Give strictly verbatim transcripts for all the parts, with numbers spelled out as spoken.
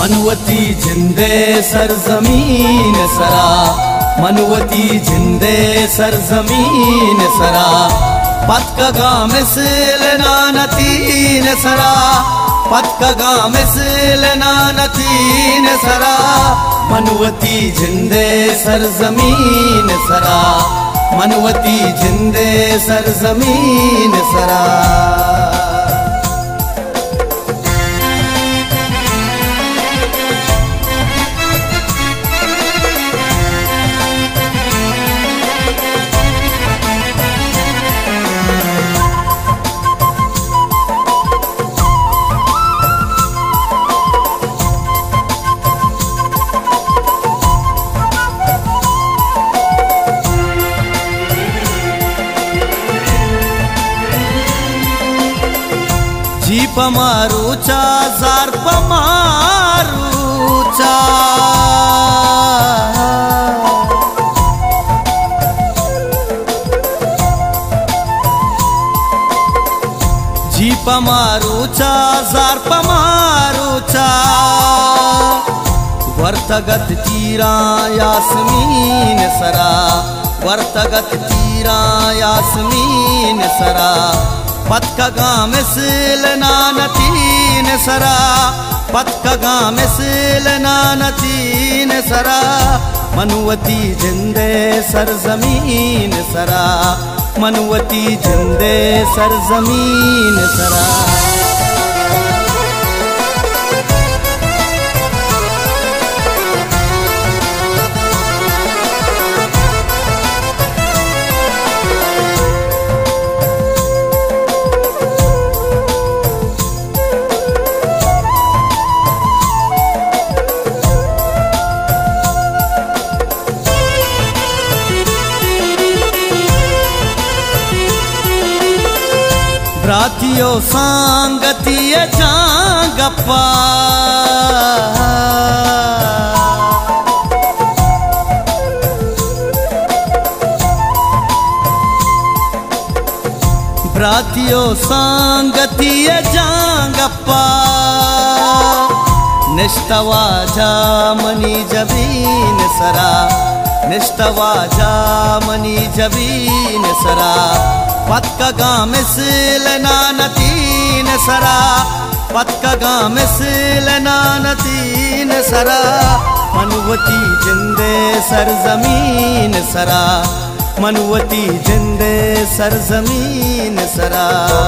मनवती जिंदे सरजमीन सरा, मनवती जिंदे सरजमीन सरा, पतकगा मिसल नानतीन सरा, पतकगा मिसल नानतीन सरा, मनवती जिंदे सरजमीन सरा, मनवती जिंदे सरजमीन सरा। जी पमारूचा जार पमारूचा, जी पमारूचा जार पमारूचा, वर्तगत चीरा यास्मीन सरा, वर्तगत चीरा यास्मीन सरा, पतकगा मिसल नानतीन सरा, पतकगा मिसल नानतीन सरा, मनवती जिंदे सरजमीन सरा, मनवती जिंदे सरजमीन सरा। रातियो सांगतिय जांगप्पा, रातियो सांगतिय जांगप्पा, निष्ठवा जामनी जबीन सरा, निष्ठवा जामनी जबीन सरा, पतकगा मिसल नानतीन सरा, पतकगा मिसल नानतीन सरा, मनवती जिंदे सरजमीन सरा, मनवती जिंदे सरजमीन सरा।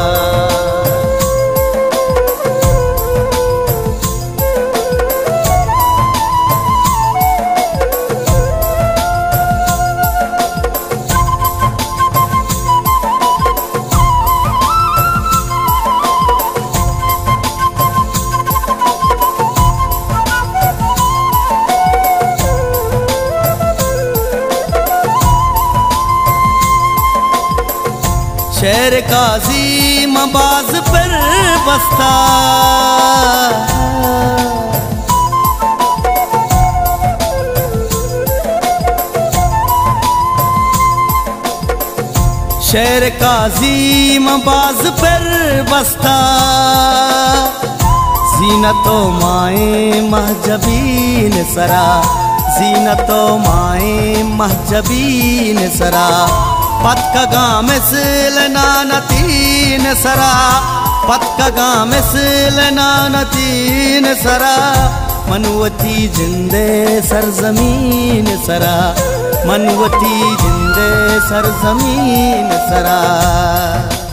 शेर काजी मबाज पर बस्ता, शेर काजी मबाज पर बस्ता, जीनतो माए महजबीन सरा, जीनतो माए महजबीन सरा, पतकगा मिसल नानतीन सरा, पतकगा मिसल नानतीन सरा, मनवती जिंदे सरजमीन सरा, मनवती जिंदे सरजमीन सरा।